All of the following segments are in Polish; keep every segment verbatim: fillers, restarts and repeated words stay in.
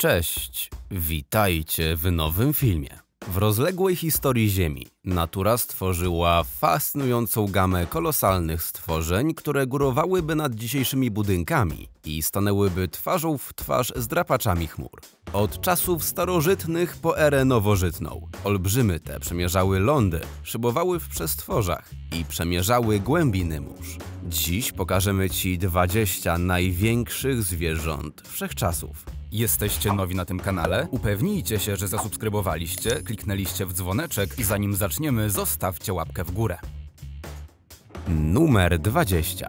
Cześć, witajcie w nowym filmie. W rozległej historii Ziemi natura stworzyła fascynującą gamę kolosalnych stworzeń, które górowałyby nad dzisiejszymi budynkami i stanęłyby twarzą w twarz z drapaczami chmur. Od czasów starożytnych po erę nowożytną olbrzymy te przemierzały lądy, szybowały w przestworzach i przemierzały głębiny mórz. Dziś pokażemy Ci dwadzieścia największych zwierząt wszechczasów. Jesteście nowi na tym kanale? Upewnijcie się, że zasubskrybowaliście, kliknęliście w dzwoneczek i zanim zaczniemy, zostawcie łapkę w górę. Numer dwadzieścia.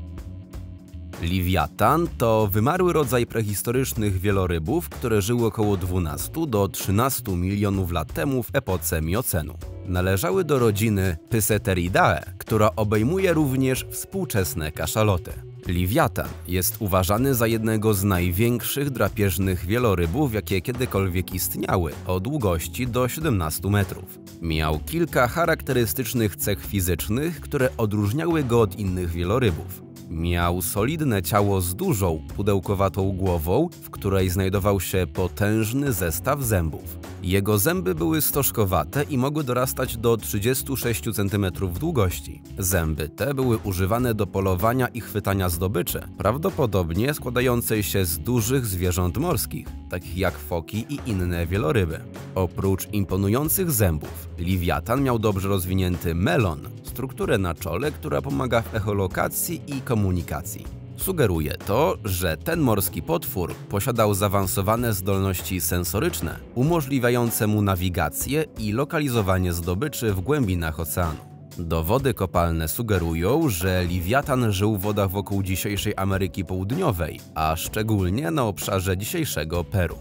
Liwiatan to wymarły rodzaj prehistorycznych wielorybów, które żyły około dwunastu do trzynastu milionów lat temu w epoce miocenu. Należały do rodziny Physeteridae, która obejmuje również współczesne kaszaloty. Liwiatan jest uważany za jednego z największych drapieżnych wielorybów, jakie kiedykolwiek istniały, o długości do siedemnastu metrów. Miał kilka charakterystycznych cech fizycznych, które odróżniały go od innych wielorybów. Miał solidne ciało z dużą, pudełkowatą głową, w której znajdował się potężny zestaw zębów. Jego zęby były stożkowate i mogły dorastać do trzydziestu sześciu centymetrów długości. Zęby te były używane do polowania i chwytania zdobyczy, prawdopodobnie składającej się z dużych zwierząt morskich, takich jak foki i inne wieloryby. Oprócz imponujących zębów, liwiatan miał dobrze rozwinięty melon, strukturę na czole, która pomaga w echolokacji i komunikacji. Sugeruje to, że ten morski potwór posiadał zaawansowane zdolności sensoryczne, umożliwiające mu nawigację i lokalizowanie zdobyczy w głębinach oceanu. Dowody kopalne sugerują, że liwiatan żył w wodach wokół dzisiejszej Ameryki Południowej, a szczególnie na obszarze dzisiejszego Peru.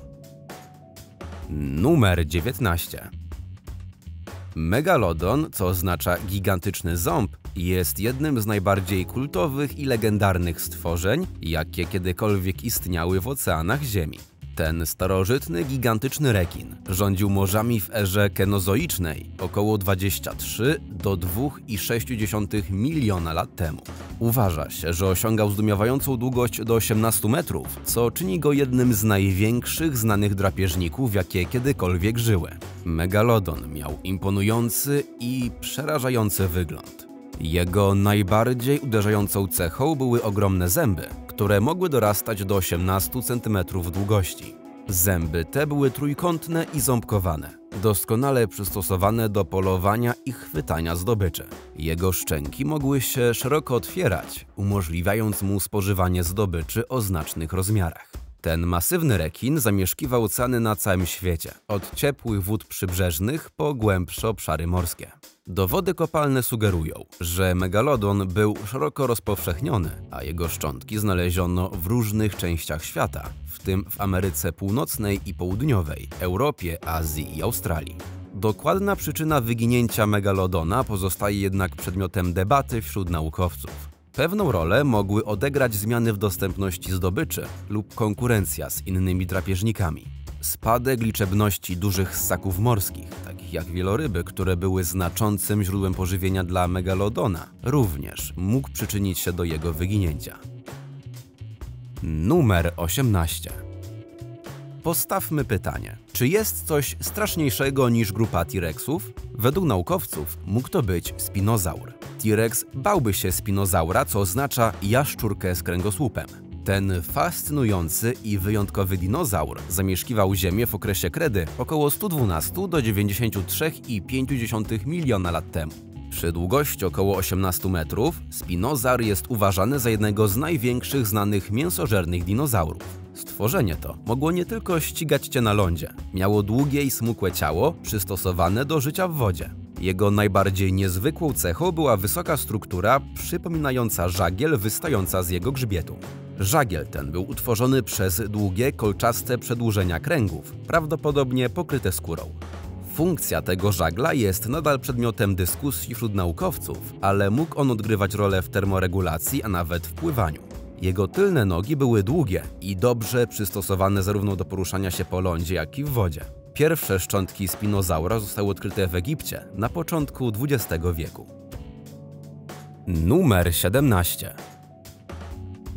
Numer dziewiętnaście. Megalodon, co oznacza gigantyczny ząb, jest jednym z najbardziej kultowych i legendarnych stworzeń, jakie kiedykolwiek istniały w oceanach Ziemi. Ten starożytny, gigantyczny rekin rządził morzami w erze kenozoicznej około dwadzieścia trzy do dwóch i sześciu dziesiątych miliona lat temu. Uważa się, że osiągał zdumiewającą długość do osiemnastu metrów, co czyni go jednym z największych znanych drapieżników, jakie kiedykolwiek żyły. Megalodon miał imponujący i przerażający wygląd. Jego najbardziej uderzającą cechą były ogromne zęby, które mogły dorastać do osiemnastu centymetrów długości. Zęby te były trójkątne i ząbkowane, doskonale przystosowane do polowania i chwytania zdobyczy. Jego szczęki mogły się szeroko otwierać, umożliwiając mu spożywanie zdobyczy o znacznych rozmiarach. Ten masywny rekin zamieszkiwał oceany na całym świecie, od ciepłych wód przybrzeżnych po głębsze obszary morskie. Dowody kopalne sugerują, że megalodon był szeroko rozpowszechniony, a jego szczątki znaleziono w różnych częściach świata, w tym w Ameryce Północnej i Południowej, Europie, Azji i Australii. Dokładna przyczyna wyginięcia megalodona pozostaje jednak przedmiotem debaty wśród naukowców. Pewną rolę mogły odegrać zmiany w dostępności zdobyczy lub konkurencja z innymi drapieżnikami. Spadek liczebności dużych ssaków morskich, takich jak wieloryby, które były znaczącym źródłem pożywienia dla megalodona, również mógł przyczynić się do jego wyginięcia. Numer osiemnaście. Postawmy pytanie, czy jest coś straszniejszego niż grupa T-Rexów? Według naukowców mógł to być spinozaur. T-Rex bałby się spinozaura, co oznacza jaszczurkę z kręgosłupem. Ten fascynujący i wyjątkowy dinozaur zamieszkiwał Ziemię w okresie kredy około stu dwunastu do dziewięćdziesięciu trzech przecinek pięć miliona lat temu. Przy długości około osiemnastu metrów spinozaur jest uważany za jednego z największych znanych mięsożernych dinozaurów. Stworzenie to mogło nie tylko ścigać cię na lądzie, miało długie i smukłe ciało przystosowane do życia w wodzie. Jego najbardziej niezwykłą cechą była wysoka struktura przypominająca żagiel wystająca z jego grzbietu. Żagiel ten był utworzony przez długie, kolczaste przedłużenia kręgów, prawdopodobnie pokryte skórą. Funkcja tego żagla jest nadal przedmiotem dyskusji wśród naukowców, ale mógł on odgrywać rolę w termoregulacji, a nawet w pływaniu. Jego tylne nogi były długie i dobrze przystosowane zarówno do poruszania się po lądzie, jak i w wodzie. Pierwsze szczątki spinozaura zostały odkryte w Egipcie na początku dwudziestego wieku. Numer siedemnaście.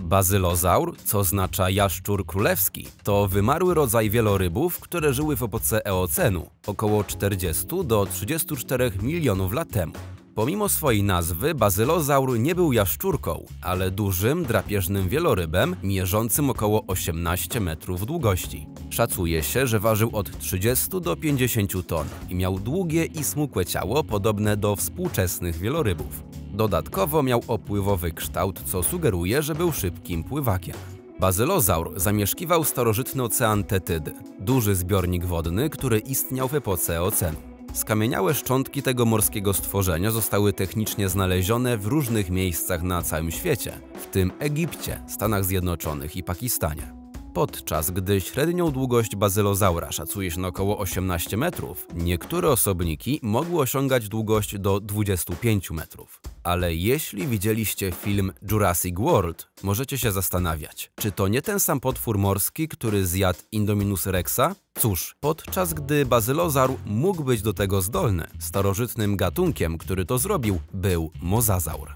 Bazylozaur, co oznacza jaszczur królewski, to wymarły rodzaj wielorybów, które żyły w epoce Eocenu, około czterdziestu do trzydziestu czterech milionów lat temu. Pomimo swojej nazwy, bazylozaur nie był jaszczurką, ale dużym, drapieżnym wielorybem mierzącym około osiemnaście metrów długości. Szacuje się, że ważył od trzydziestu do pięćdziesięciu ton i miał długie i smukłe ciało podobne do współczesnych wielorybów. Dodatkowo miał opływowy kształt, co sugeruje, że był szybkim pływakiem. Bazylozaur zamieszkiwał starożytny ocean Tetydy, duży zbiornik wodny, który istniał w epoce Eocenu. Skamieniałe szczątki tego morskiego stworzenia zostały technicznie znalezione w różnych miejscach na całym świecie, w tym Egipcie, Stanach Zjednoczonych i Pakistanie. Podczas gdy średnią długość bazylozaura szacuje się na około osiemnaście metrów, niektóre osobniki mogły osiągać długość do dwudziestu pięciu metrów. Ale jeśli widzieliście film Jurassic World, możecie się zastanawiać, czy to nie ten sam potwór morski, który zjadł Indominus rexa? Cóż, podczas gdy bazylozaur mógł być do tego zdolny, starożytnym gatunkiem, który to zrobił, był mozazaur.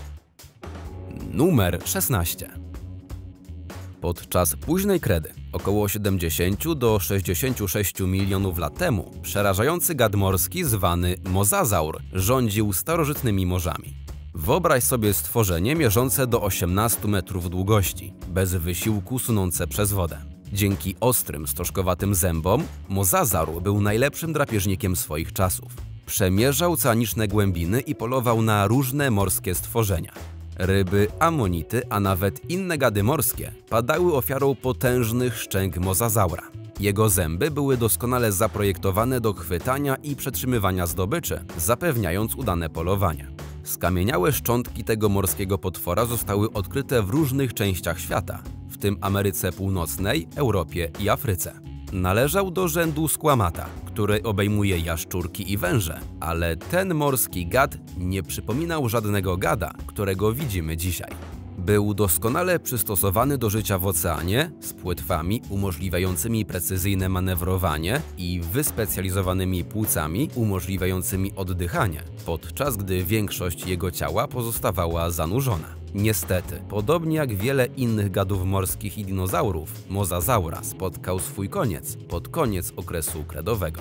Numer szesnaście. Podczas późnej kredy, około siedemdziesięciu do sześćdziesięciu sześciu milionów lat temu, przerażający gad morski zwany mozazaur rządził starożytnymi morzami. Wyobraź sobie stworzenie mierzące do osiemnastu metrów długości, bez wysiłku sunące przez wodę. Dzięki ostrym, stożkowatym zębom, mozazaur był najlepszym drapieżnikiem swoich czasów. Przemierzał oceaniczne głębiny i polował na różne morskie stworzenia. Ryby, amonity, a nawet inne gady morskie padały ofiarą potężnych szczęk mozazaura. Jego zęby były doskonale zaprojektowane do chwytania i przetrzymywania zdobyczy, zapewniając udane polowanie. Skamieniałe szczątki tego morskiego potwora zostały odkryte w różnych częściach świata, w tym Ameryce Północnej, Europie i Afryce. Należał do rzędu skłamata, który obejmuje jaszczurki i węże, ale ten morski gad nie przypominał żadnego gada, którego widzimy dzisiaj. Był doskonale przystosowany do życia w oceanie, z płetwami umożliwiającymi precyzyjne manewrowanie i wyspecjalizowanymi płucami umożliwiającymi oddychanie, podczas gdy większość jego ciała pozostawała zanurzona. Niestety, podobnie jak wiele innych gadów morskich i dinozaurów, mozazaura spotkał swój koniec pod koniec okresu kredowego.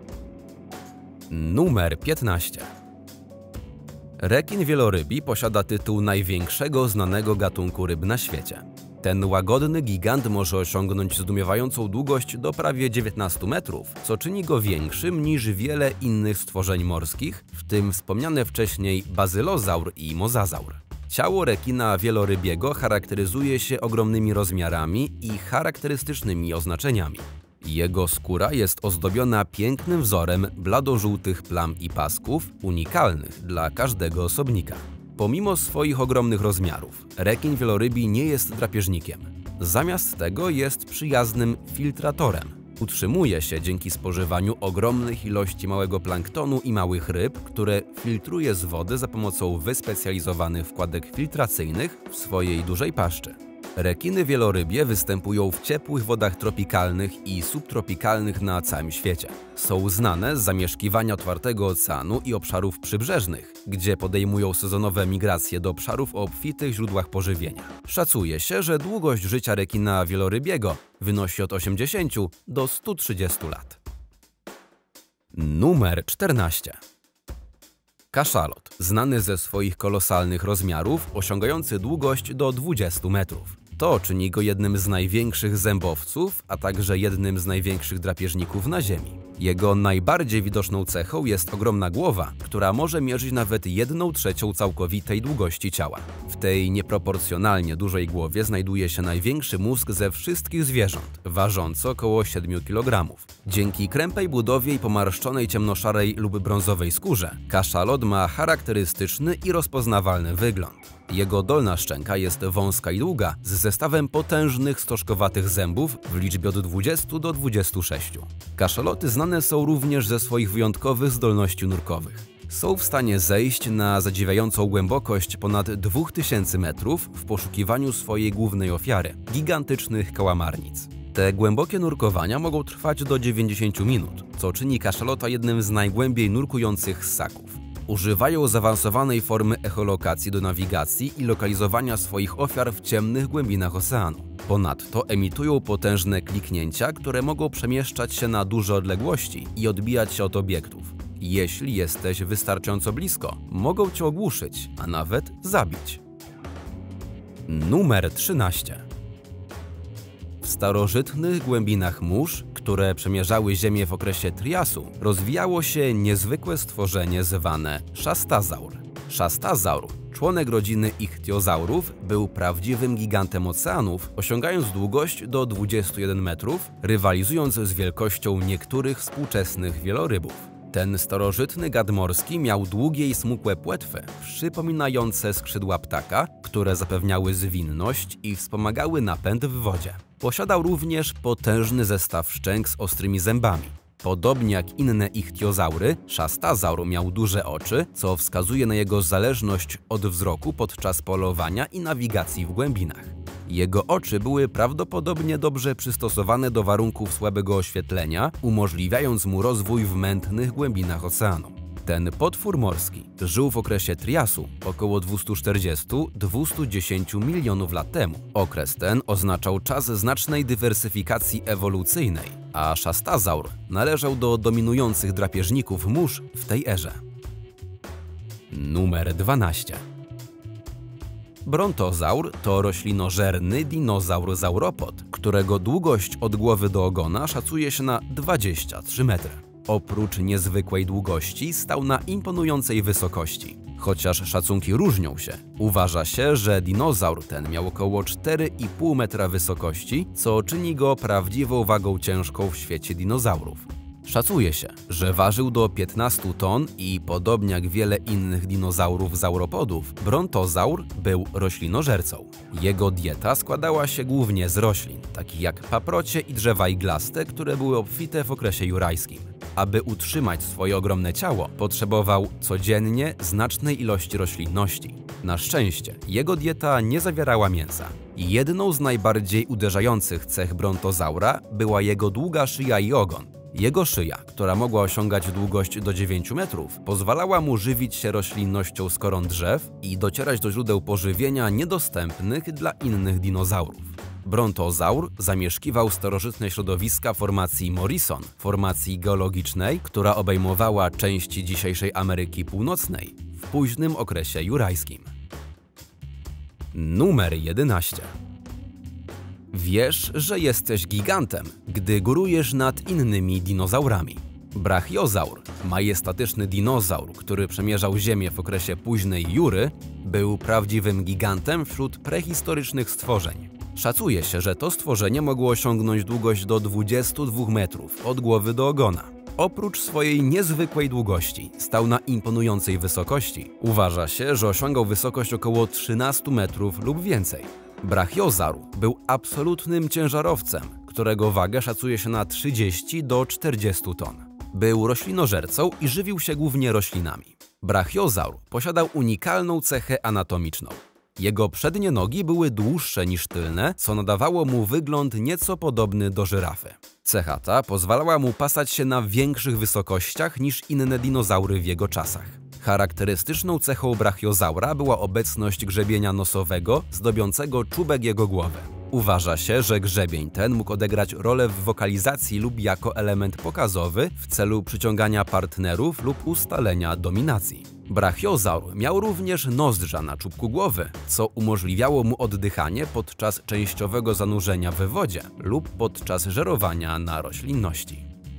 Numer piętnaście. Rekin wielorybi posiada tytuł największego znanego gatunku ryb na świecie. Ten łagodny gigant może osiągnąć zdumiewającą długość do prawie dziewiętnastu metrów, co czyni go większym niż wiele innych stworzeń morskich, w tym wspomniane wcześniej bazylozaur i mozazaur. Ciało rekina wielorybiego charakteryzuje się ogromnymi rozmiarami i charakterystycznymi oznaczeniami. Jego skóra jest ozdobiona pięknym wzorem bladożółtych plam i pasków, unikalnych dla każdego osobnika. Pomimo swoich ogromnych rozmiarów, rekin wielorybi nie jest drapieżnikiem. Zamiast tego jest przyjaznym filtratorem. Utrzymuje się dzięki spożywaniu ogromnych ilości małego planktonu i małych ryb, które filtruje z wody za pomocą wyspecjalizowanych wkładek filtracyjnych w swojej dużej paszczy. Rekiny wielorybie występują w ciepłych wodach tropikalnych i subtropikalnych na całym świecie. Są znane z zamieszkiwania otwartego oceanu i obszarów przybrzeżnych, gdzie podejmują sezonowe migracje do obszarów o obfitych źródłach pożywienia. Szacuje się, że długość życia rekina wielorybiego wynosi od osiemdziesięciu do stu trzydziestu lat. Numer czternaście. Kaszalot, znany ze swoich kolosalnych rozmiarów, osiągający długość do dwudziestu metrów. To czyni go jednym z największych zębowców, a także jednym z największych drapieżników na Ziemi. Jego najbardziej widoczną cechą jest ogromna głowa, która może mierzyć nawet jedną trzecią całkowitej długości ciała. W tej nieproporcjonalnie dużej głowie znajduje się największy mózg ze wszystkich zwierząt, ważący około siedmiu kilogramów. Dzięki krępej budowie i pomarszczonej ciemnoszarej lub brązowej skórze, kaszalot ma charakterystyczny i rozpoznawalny wygląd. Jego dolna szczęka jest wąska i długa, z zestawem potężnych stożkowatych zębów w liczbie od dwudziestu do dwudziestu sześciu. Kaszaloty znane są również ze swoich wyjątkowych zdolności nurkowych. Są w stanie zejść na zadziwiającą głębokość ponad dwóch tysięcy metrów w poszukiwaniu swojej głównej ofiary – gigantycznych kałamarnic. Te głębokie nurkowania mogą trwać do dziewięćdziesięciu minut, co czyni kaszalota jednym z najgłębiej nurkujących ssaków. Używają zaawansowanej formy echolokacji do nawigacji i lokalizowania swoich ofiar w ciemnych głębinach oceanu. Ponadto emitują potężne kliknięcia, które mogą przemieszczać się na duże odległości i odbijać się od obiektów. Jeśli jesteś wystarczająco blisko, mogą cię ogłuszyć, a nawet zabić. Numer trzynaście. W starożytnych głębinach mórz, które przemierzały Ziemię w okresie Triasu, rozwijało się niezwykłe stworzenie zwane szastazaur. Szastazaur, członek rodziny ichtiozaurów, był prawdziwym gigantem oceanów, osiągając długość do dwudziestu jeden metrów, rywalizując z wielkością niektórych współczesnych wielorybów. Ten starożytny gad morski miał długie i smukłe płetwy, przypominające skrzydła ptaka, które zapewniały zwinność i wspomagały napęd w wodzie. Posiadał również potężny zestaw szczęk z ostrymi zębami. Podobnie jak inne ichtiozaury, szastazaur miał duże oczy, co wskazuje na jego zależność od wzroku podczas polowania i nawigacji w głębinach. Jego oczy były prawdopodobnie dobrze przystosowane do warunków słabego oświetlenia, umożliwiając mu rozwój w mętnych głębinach oceanu. Ten potwór morski żył w okresie Triasu około dwieście czterdzieści do dwustu dziesięciu milionów lat temu. Okres ten oznaczał czas znacznej dywersyfikacji ewolucyjnej, a szastazaur należał do dominujących drapieżników mórz w tej erze. Numer dwanaście. Brontozaur to roślinożerny dinozaur-zauropod, którego długość od głowy do ogona szacuje się na dwadzieścia trzy metry. Oprócz niezwykłej długości stał na imponującej wysokości. Chociaż szacunki różnią się, uważa się, że dinozaur ten miał około cztery i pół metra wysokości, co czyni go prawdziwą wagą ciężką w świecie dinozaurów. Szacuje się, że ważył do piętnastu ton i podobnie jak wiele innych dinozaurów zauropodów, brontozaur był roślinożercą. Jego dieta składała się głównie z roślin, takich jak paprocie i drzewa iglaste, które były obfite w okresie jurajskim. Aby utrzymać swoje ogromne ciało, potrzebował codziennie znacznej ilości roślinności. Na szczęście jego dieta nie zawierała mięsa. Jedną z najbardziej uderzających cech brontozaura była jego długa szyja i ogon. Jego szyja, która mogła osiągać długość do dziewięciu metrów, pozwalała mu żywić się roślinnością z koron drzew i docierać do źródeł pożywienia niedostępnych dla innych dinozaurów. Brontozaur zamieszkiwał starożytne środowiska formacji Morrison, formacji geologicznej, która obejmowała części dzisiejszej Ameryki Północnej w późnym okresie jurajskim. Numer jedenaście. Wiesz, że jesteś gigantem, gdy górujesz nad innymi dinozaurami. Brachiozaur, majestatyczny dinozaur, który przemierzał Ziemię w okresie późnej Jury, był prawdziwym gigantem wśród prehistorycznych stworzeń. Szacuje się, że to stworzenie mogło osiągnąć długość do dwudziestu dwóch metrów od głowy do ogona. Oprócz swojej niezwykłej długości stał na imponującej wysokości. Uważa się, że osiągał wysokość około trzynastu metrów lub więcej. Brachiozaur był absolutnym ciężarowcem, którego wagę szacuje się na trzydzieści do czterdziestu ton. Był roślinożercą i żywił się głównie roślinami. Brachiozaur posiadał unikalną cechę anatomiczną. Jego przednie nogi były dłuższe niż tylne, co nadawało mu wygląd nieco podobny do żyrafy. Cecha ta pozwalała mu pasać się na większych wysokościach niż inne dinozaury w jego czasach. Charakterystyczną cechą brachiozaura była obecność grzebienia nosowego zdobiącego czubek jego głowy. Uważa się, że grzebień ten mógł odegrać rolę w wokalizacji lub jako element pokazowy w celu przyciągania partnerów lub ustalenia dominacji. Brachiozaur miał również nozdrza na czubku głowy, co umożliwiało mu oddychanie podczas częściowego zanurzenia w wodzie lub podczas żerowania na roślinności.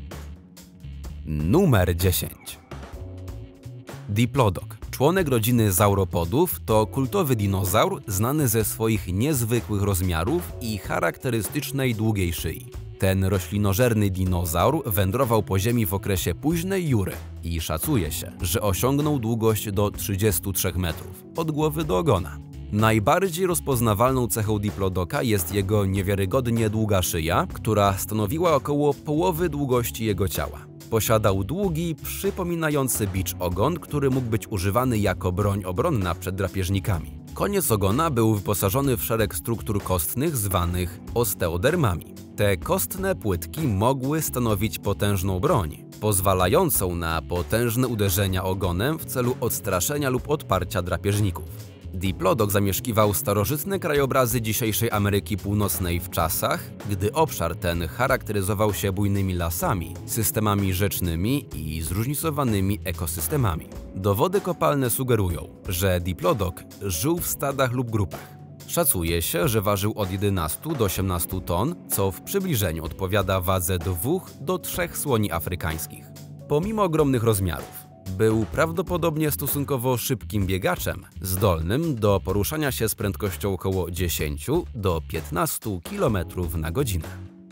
Numer dziesięć. Diplodok, członek rodziny zauropodów, to kultowy dinozaur znany ze swoich niezwykłych rozmiarów i charakterystycznej długiej szyi. Ten roślinożerny dinozaur wędrował po ziemi w okresie późnej Jury i szacuje się, że osiągnął długość do trzydziestu trzech metrów, od głowy do ogona. Najbardziej rozpoznawalną cechą diplodoka jest jego niewiarygodnie długa szyja, która stanowiła około połowy długości jego ciała. Posiadał długi, przypominający bicz ogon, który mógł być używany jako broń obronna przed drapieżnikami. Koniec ogona był wyposażony w szereg struktur kostnych zwanych osteodermami. Te kostne płytki mogły stanowić potężną broń, pozwalającą na potężne uderzenia ogonem w celu odstraszenia lub odparcia drapieżników. Diplodok zamieszkiwał starożytne krajobrazy dzisiejszej Ameryki Północnej w czasach, gdy obszar ten charakteryzował się bujnymi lasami, systemami rzecznymi i zróżnicowanymi ekosystemami. Dowody kopalne sugerują, że diplodok żył w stadach lub grupach. Szacuje się, że ważył od jedenastu do osiemnastu ton, co w przybliżeniu odpowiada wadze dwóch do trzech słoni afrykańskich. Pomimo ogromnych rozmiarów, był prawdopodobnie stosunkowo szybkim biegaczem, zdolnym do poruszania się z prędkością około dziesięciu do piętnastu kilometrów na godzinę.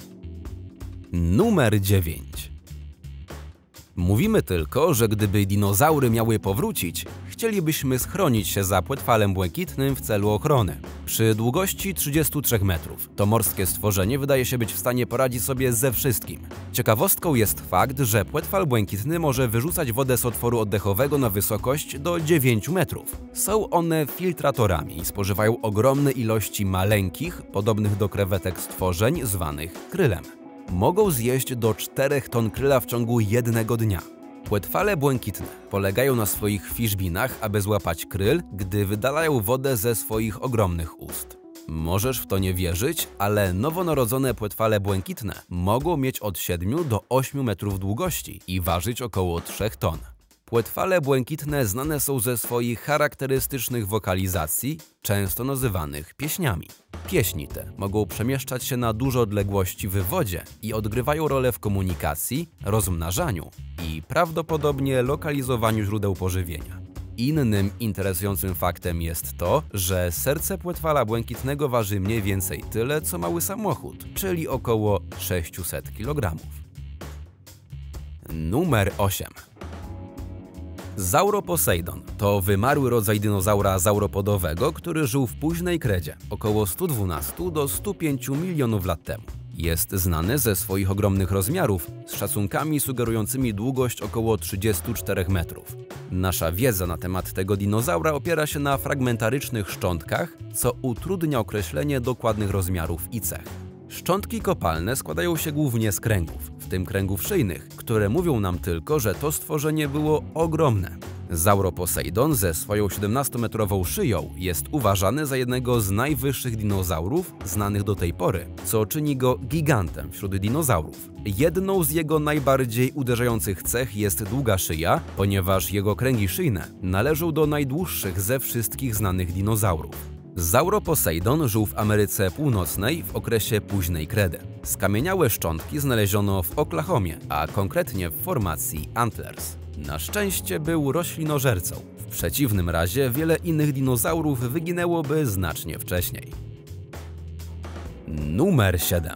Numer dziewięć. Mówimy tylko, że gdyby dinozaury miały powrócić, chcielibyśmy schronić się za płetwalem błękitnym w celu ochrony. Przy długości trzydziestu trzech metrów to morskie stworzenie wydaje się być w stanie poradzić sobie ze wszystkim. Ciekawostką jest fakt, że płetwal błękitny może wyrzucać wodę z otworu oddechowego na wysokość do dziewięciu metrów. Są one filtratorami i spożywają ogromne ilości maleńkich, podobnych do krewetek stworzeń zwanych krylem. Mogą zjeść do czterech ton kryla w ciągu jednego dnia. Płetwale błękitne polegają na swoich fiszbinach, aby złapać kryl, gdy wydalają wodę ze swoich ogromnych ust. Możesz w to nie wierzyć, ale nowonarodzone płetwale błękitne mogą mieć od siedmiu do ośmiu metrów długości i ważyć około trzech ton. Płetwale błękitne znane są ze swoich charakterystycznych wokalizacji, często nazywanych pieśniami. Pieśni te mogą przemieszczać się na duże odległości w wodzie i odgrywają rolę w komunikacji, rozmnażaniu i prawdopodobnie lokalizowaniu źródeł pożywienia. Innym interesującym faktem jest to, że serce płetwala błękitnego waży mniej więcej tyle, co mały samochód, czyli około sześćset kilogramów. Numer osiem. Sauroposeidon to wymarły rodzaj dinozaura sauropodowego, który żył w późnej kredzie, około stu dwunastu do stu pięciu milionów lat temu. Jest znany ze swoich ogromnych rozmiarów, z szacunkami sugerującymi długość około trzydziestu czterech metrów. Nasza wiedza na temat tego dinozaura opiera się na fragmentarycznych szczątkach, co utrudnia określenie dokładnych rozmiarów i cech. Szczątki kopalne składają się głównie z kręgów, w tym kręgów szyjnych, które mówią nam tylko, że to stworzenie było ogromne. Sauroposeidon ze swoją siedemnastometrową szyją jest uważany za jednego z najwyższych dinozaurów znanych do tej pory, co czyni go gigantem wśród dinozaurów. Jedną z jego najbardziej uderzających cech jest długa szyja, ponieważ jego kręgi szyjne należą do najdłuższych ze wszystkich znanych dinozaurów. Sauroposeidon żył w Ameryce Północnej w okresie późnej kredy. Skamieniałe szczątki znaleziono w Oklahomie, a konkretnie w formacji Antlers. Na szczęście był roślinożercą. W przeciwnym razie wiele innych dinozaurów wyginęłoby znacznie wcześniej. Numer siedem.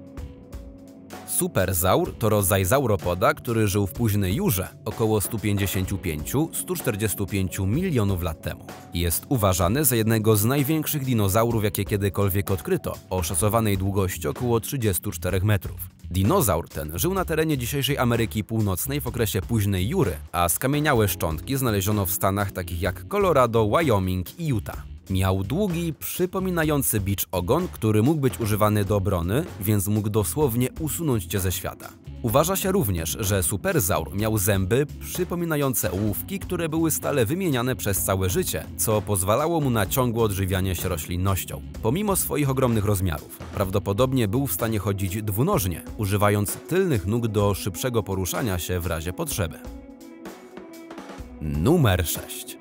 Superzaur to rodzaj sauropoda, który żył w późnej Jurze około stu pięćdziesięciu pięciu do stu czterdziestu pięciu milionów lat temu. Jest uważany za jednego z największych dinozaurów, jakie kiedykolwiek odkryto, o szacowanej długości około trzydziestu czterech metrów. Dinozaur ten żył na terenie dzisiejszej Ameryki Północnej w okresie późnej Jury, a skamieniałe szczątki znaleziono w stanach takich jak Colorado, Wyoming i Utah. Miał długi, przypominający bicz ogon, który mógł być używany do obrony, więc mógł dosłownie usunąć cię ze świata. Uważa się również, że superzaur miał zęby przypominające ołówki, które były stale wymieniane przez całe życie, co pozwalało mu na ciągłe odżywianie się roślinnością. Pomimo swoich ogromnych rozmiarów, prawdopodobnie był w stanie chodzić dwunożnie, używając tylnych nóg do szybszego poruszania się w razie potrzeby. Numer sześć.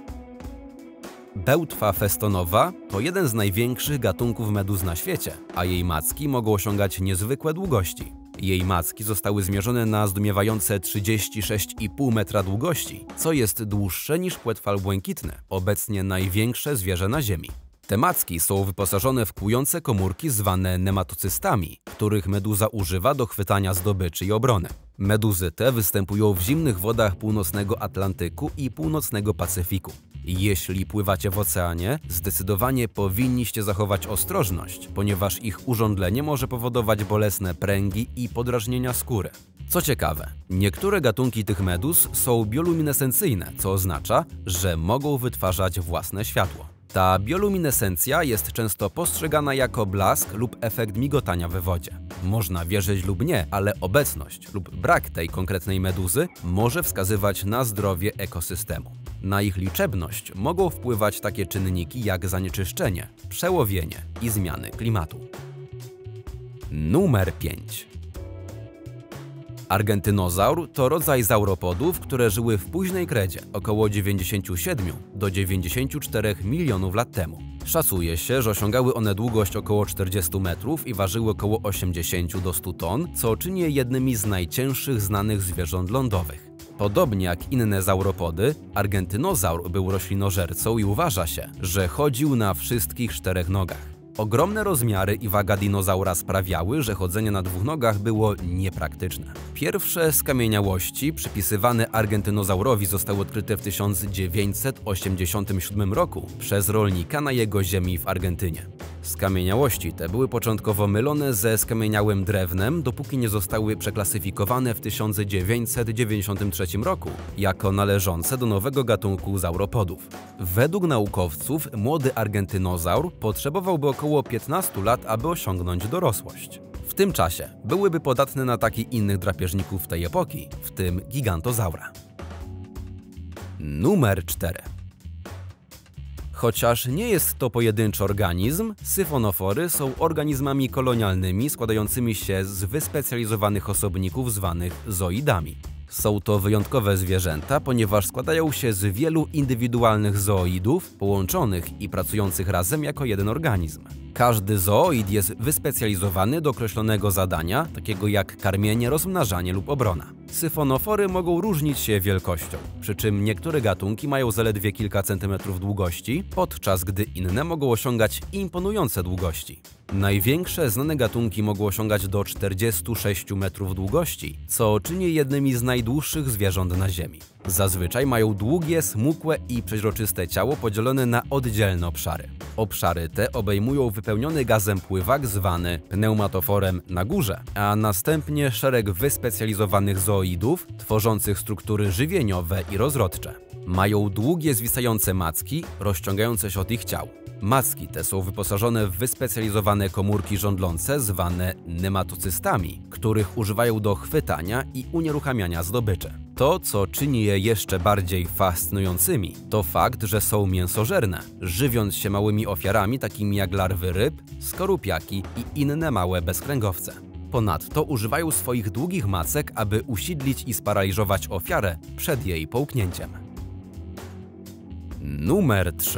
Bełtwa festonowa to jeden z największych gatunków meduz na świecie, a jej macki mogą osiągać niezwykłe długości. Jej macki zostały zmierzone na zdumiewające trzydzieści sześć i pół metra długości, co jest dłuższe niż płetwal błękitny, obecnie największe zwierzę na Ziemi. Te macki są wyposażone w kłujące komórki zwane nematocystami, których meduza używa do chwytania zdobyczy i obrony. Meduzy te występują w zimnych wodach północnego Atlantyku i północnego Pacyfiku. Jeśli pływacie w oceanie, zdecydowanie powinniście zachować ostrożność, ponieważ ich urządlenie może powodować bolesne pręgi i podrażnienia skóry. Co ciekawe, niektóre gatunki tych meduz są bioluminescencyjne, co oznacza, że mogą wytwarzać własne światło. Ta bioluminescencja jest często postrzegana jako blask lub efekt migotania we wodzie. Można wierzyć lub nie, ale obecność lub brak tej konkretnej meduzy może wskazywać na zdrowie ekosystemu. Na ich liczebność mogą wpływać takie czynniki jak zanieczyszczenie, przełowienie i zmiany klimatu. Numer pięć. Argentynozaur to rodzaj sauropodów, które żyły w późnej kredzie, około dziewięćdziesięciu siedmiu do dziewięćdziesięciu czterech milionów lat temu. Szacuje się, że osiągały one długość około czterdziestu metrów i ważyły około osiemdziesiąt do stu ton, co czyni je jednymi z najcięższych znanych zwierząt lądowych. Podobnie jak inne sauropody, argentynozaur był roślinożercą i uważa się, że chodził na wszystkich czterech nogach. Ogromne rozmiary i waga dinozaura sprawiały, że chodzenie na dwóch nogach było niepraktyczne. Pierwsze skamieniałości przypisywane argentynozaurowi zostały odkryte w tysiąc dziewięćset osiemdziesiątym siódmym roku przez rolnika na jego ziemi w Argentynie. Skamieniałości te były początkowo mylone ze skamieniałym drewnem, dopóki nie zostały przeklasyfikowane w tysiąc dziewięćset dziewięćdziesiątym trzecim roku jako należące do nowego gatunku sauropodów. Według naukowców młody argentynozaur potrzebowałby około piętnastu lat, aby osiągnąć dorosłość. W tym czasie byłyby podatne na ataki innych drapieżników tej epoki, w tym gigantozaura. Numer cztery. Chociaż nie jest to pojedynczy organizm, syfonofory są organizmami kolonialnymi składającymi się z wyspecjalizowanych osobników zwanych zooidami. Są to wyjątkowe zwierzęta, ponieważ składają się z wielu indywidualnych zooidów połączonych i pracujących razem jako jeden organizm. Każdy zooid jest wyspecjalizowany do określonego zadania, takiego jak karmienie, rozmnażanie lub obrona. Syfonofory mogą różnić się wielkością, przy czym niektóre gatunki mają zaledwie kilka centymetrów długości, podczas gdy inne mogą osiągać imponujące długości. Największe znane gatunki mogą osiągać do czterdziestu sześciu metrów długości, co czyni je jednymi z najdłuższych zwierząt na Ziemi. Zazwyczaj mają długie, smukłe i przeźroczyste ciało podzielone na oddzielne obszary. Obszary te obejmują wypełniony gazem pływak zwany pneumatoforem na górze, a następnie szereg wyspecjalizowanych zooidów tworzących struktury żywieniowe i rozrodcze. Mają długie, zwisające macki, rozciągające się od ich ciał. Macki te są wyposażone w wyspecjalizowane komórki żądlące zwane nematocystami, których używają do chwytania i unieruchamiania zdobyczy. To, co czyni je jeszcze bardziej fascynującymi, to fakt, że są mięsożerne, żywiąc się małymi ofiarami takimi jak larwy ryb, skorupiaki i inne małe bezkręgowce. Ponadto używają swoich długich macek, aby usidlić i sparaliżować ofiarę przed jej połknięciem. Numer trzy.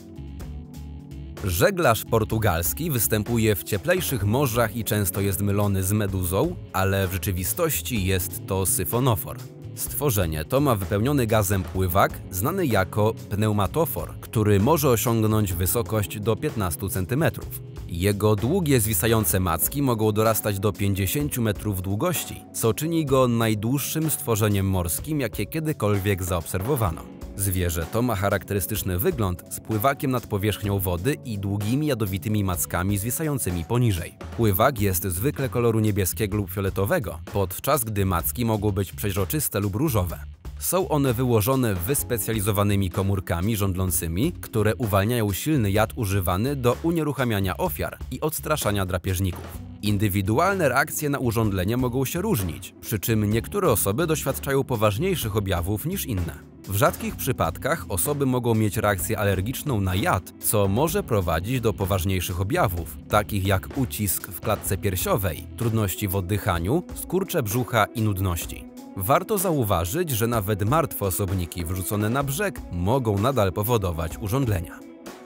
Żeglarz portugalski występuje w cieplejszych morzach i często jest mylony z meduzą, ale w rzeczywistości jest to syfonofor. Stworzenie to ma wypełniony gazem pływak znany jako pneumatofor, który może osiągnąć wysokość do piętnastu centymetrów. Jego długie, zwisające macki mogą dorastać do pięćdziesięciu metrów długości, co czyni go najdłuższym stworzeniem morskim, jakie kiedykolwiek zaobserwowano. Zwierzę to ma charakterystyczny wygląd z pływakiem nad powierzchnią wody i długimi, jadowitymi mackami zwisającymi poniżej. Pływak jest zwykle koloru niebieskiego lub fioletowego, podczas gdy macki mogą być przeźroczyste lub różowe. Są one wyłożone wyspecjalizowanymi komórkami żądlącymi, które uwalniają silny jad używany do unieruchamiania ofiar i odstraszania drapieżników. Indywidualne reakcje na urządlenie mogą się różnić, przy czym niektóre osoby doświadczają poważniejszych objawów niż inne. W rzadkich przypadkach osoby mogą mieć reakcję alergiczną na jad, co może prowadzić do poważniejszych objawów, takich jak ucisk w klatce piersiowej, trudności w oddychaniu, skurcze brzucha i nudności. Warto zauważyć, że nawet martwe osobniki wrzucone na brzeg mogą nadal powodować urządlenia.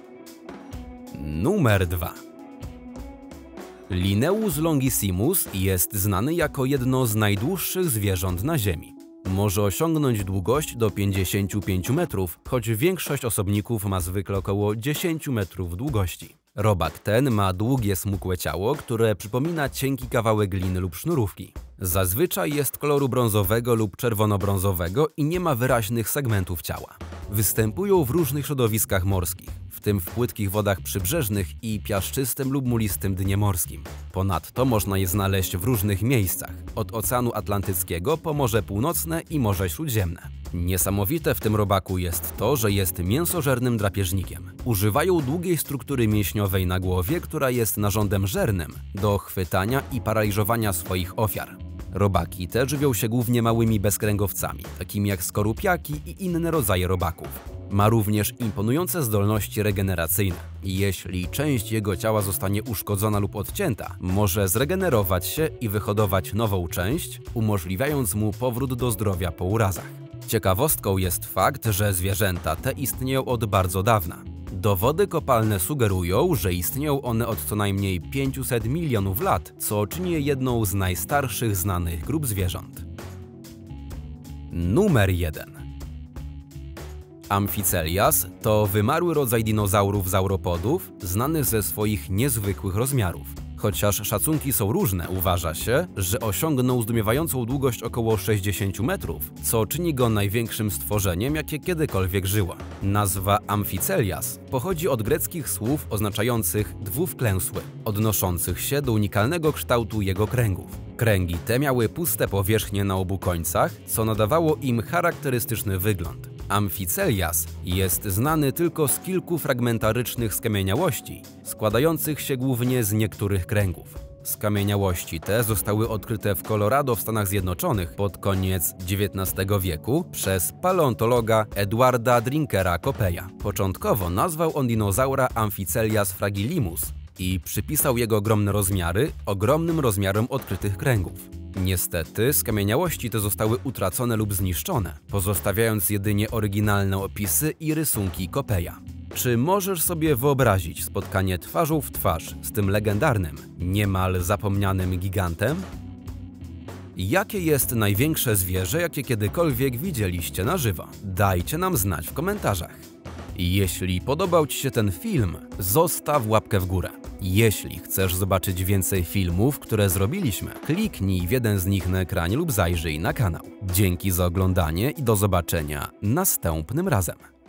Numer dwa. Linnaeus longissimus jest znany jako jedno z najdłuższych zwierząt na Ziemi. Może osiągnąć długość do pięćdziesięciu pięciu metrów, choć większość osobników ma zwykle około dziesięciu metrów długości. Robak ten ma długie, smukłe ciało, które przypomina cienki kawałek gliny lub sznurówki. Zazwyczaj jest koloru brązowego lub czerwono-brązowego i nie ma wyraźnych segmentów ciała. Występują w różnych środowiskach morskich, w tym w płytkich wodach przybrzeżnych i piaszczystym lub mulistym dnie morskim. Ponadto można je znaleźć w różnych miejscach, od Oceanu Atlantyckiego po Morze Północne i Morze Śródziemne. Niesamowite w tym robaku jest to, że jest mięsożernym drapieżnikiem. Używają długiej struktury mięśniowej na głowie, która jest narządem żernym do chwytania i paraliżowania swoich ofiar. Robaki te żywią się głównie małymi bezkręgowcami, takimi jak skorupiaki i inne rodzaje robaków. Ma również imponujące zdolności regeneracyjne. Jeśli część jego ciała zostanie uszkodzona lub odcięta, może zregenerować się i wyhodować nową część, umożliwiając mu powrót do zdrowia po urazach. Ciekawostką jest fakt, że zwierzęta te istnieją od bardzo dawna. Dowody kopalne sugerują, że istnieją one od co najmniej pięciuset milionów lat, co czyni je jedną z najstarszych znanych grup zwierząt. Numer jeden. Amphichelias to wymarły rodzaj dinozaurów sauropodów, znany ze swoich niezwykłych rozmiarów. Chociaż szacunki są różne, uważa się, że osiągnął zdumiewającą długość około sześćdziesięciu metrów, co czyni go największym stworzeniem, jakie kiedykolwiek żyło. Nazwa Amphichelias pochodzi od greckich słów oznaczających dwuwklęsły, odnoszących się do unikalnego kształtu jego kręgów. Kręgi te miały puste powierzchnie na obu końcach, co nadawało im charakterystyczny wygląd. Amphichelias jest znany tylko z kilku fragmentarycznych skamieniałości, składających się głównie z niektórych kręgów. Skamieniałości te zostały odkryte w Colorado w Stanach Zjednoczonych pod koniec dziewiętnastego wieku przez paleontologa Edwarda Drinkera Copeya. Początkowo nazwał on dinozaura Amphichelias fragilimus i przypisał jego ogromne rozmiary ogromnym rozmiarom odkrytych kręgów. Niestety, skamieniałości te zostały utracone lub zniszczone, pozostawiając jedynie oryginalne opisy i rysunki Copeya. Czy możesz sobie wyobrazić spotkanie twarzą w twarz z tym legendarnym, niemal zapomnianym gigantem? Jakie jest największe zwierzę, jakie kiedykolwiek widzieliście na żywo? Dajcie nam znać w komentarzach. Jeśli podobał Ci się ten film, zostaw łapkę w górę. Jeśli chcesz zobaczyć więcej filmów, które zrobiliśmy, kliknij w jeden z nich na ekranie lub zajrzyj na kanał. Dzięki za oglądanie i do zobaczenia następnym razem.